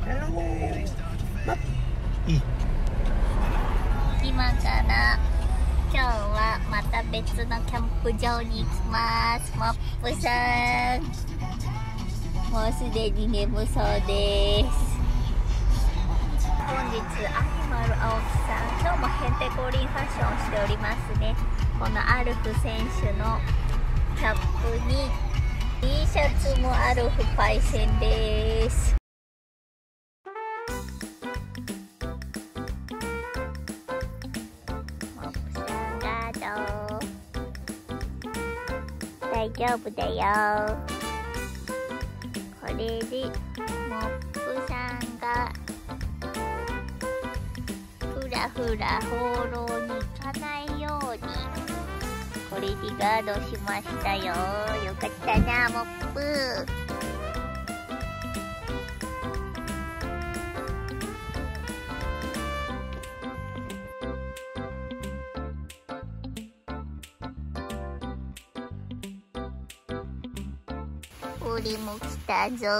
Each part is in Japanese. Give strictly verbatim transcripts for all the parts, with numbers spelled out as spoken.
今から今日はまた別のキャンプ場に行きます。モップさん、もうすでに眠そうです。本日アニマル青木さん、今日もヘンテコリンファッションをしておりますね。このアルフ選手のキャップに T シャツもアルフパイセンです。モップさんガード、大丈夫だよ。これでモップさんがふらふら放浪に行かないようにこれでガードしましたよ。よかったな、モップ。俺も来たぞ。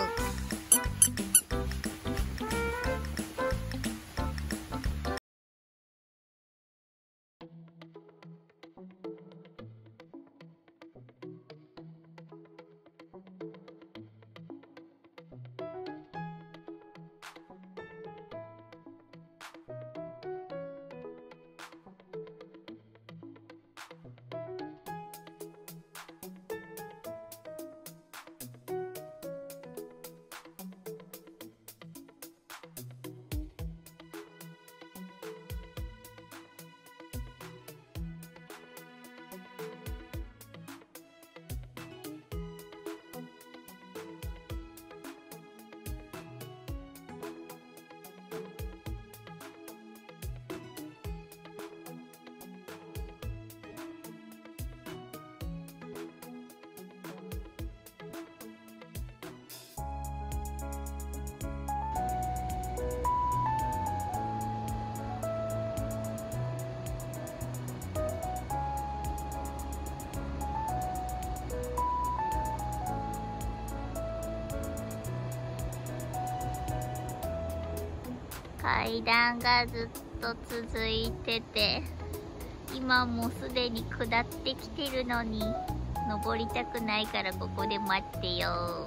階段がずっと続いてて、今もうすでに下ってきてるのに登りたくないからここで待ってよ。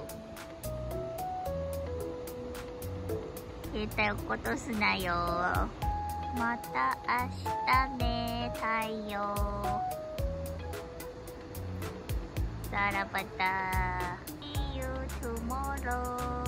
携帯落っことすなよ。また明日ね、太陽。さらばだ。See you tomorrow。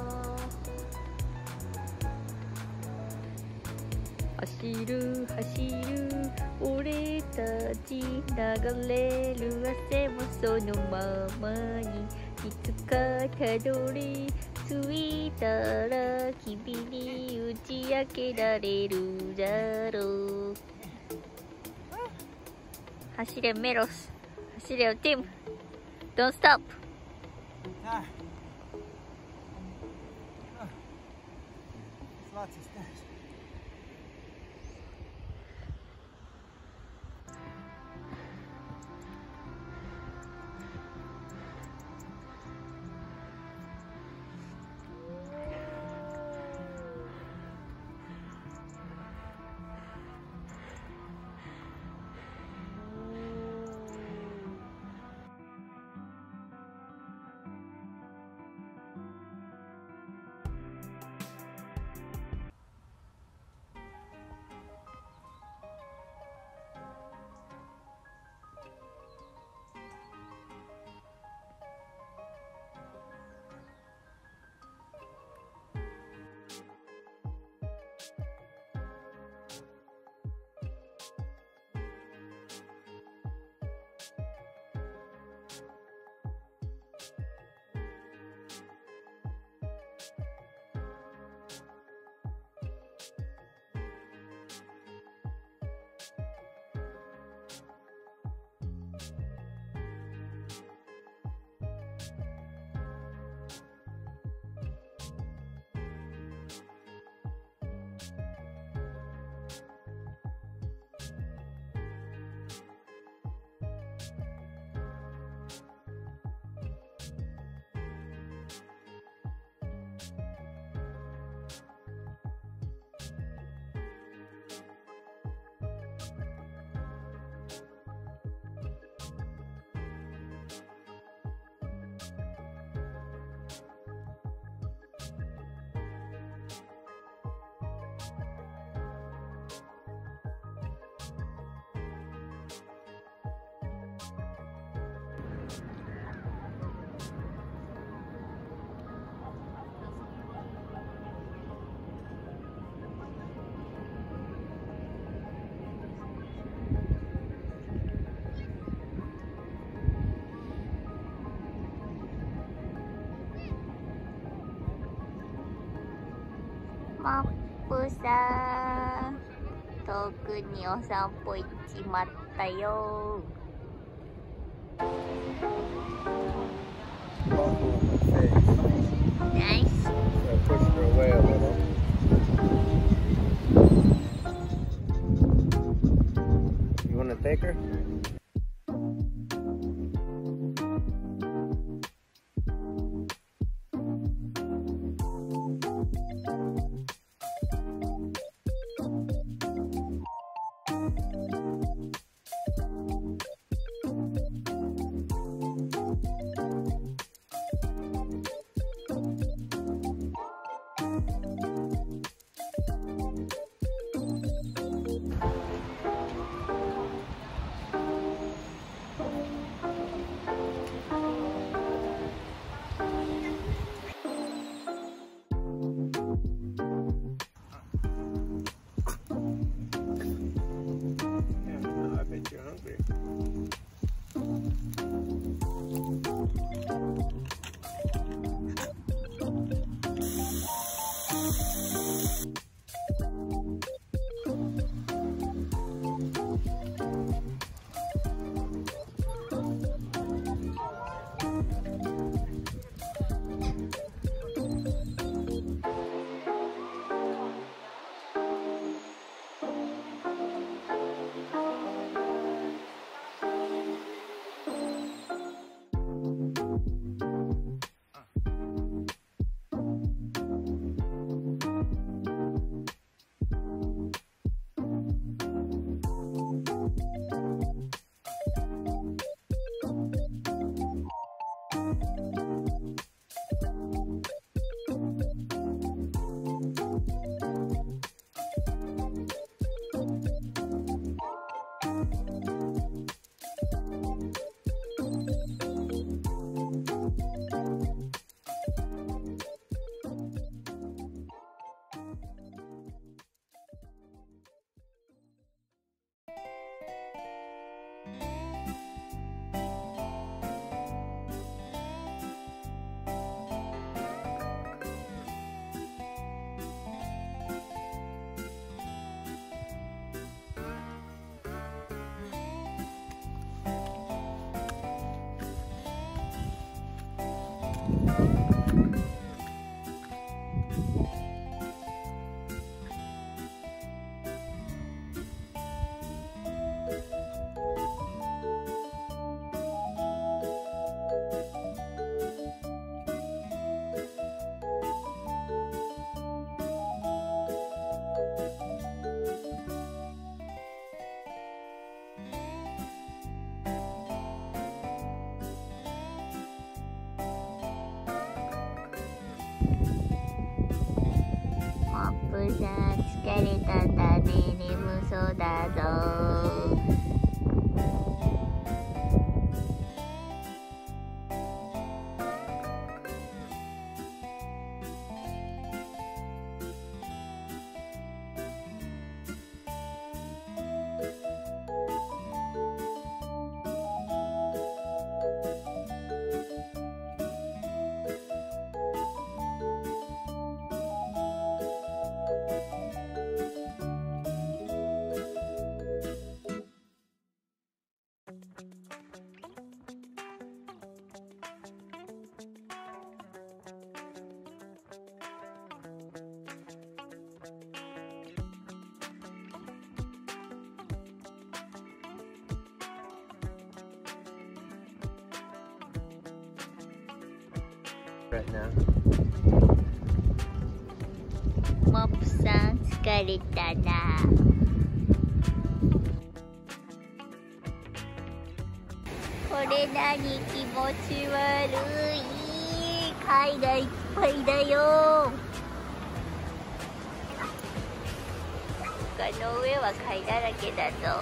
走る走る俺たち、流れる汗もそのままに、いつかたどり着いたら君に打ち明けられるだろう。走れメロス、走れよティム、 Don't stop。 マップさん、遠くにお散歩行っちまったよ。ナイス。 You want to take her? You're hungry. モップさん疲れたんだね。眠そうだぞ。 Right now. モップさん疲れたな。これ何気持ち悪い。貝がいっぱいだよ。丘の上は貝だらけだぞ。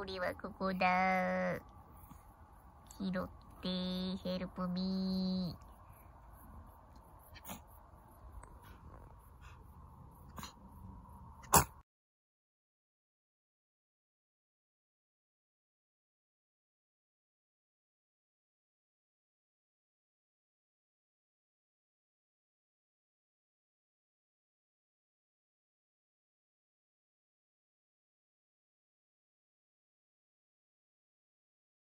俺はここだ。拾って、ヘルプミー。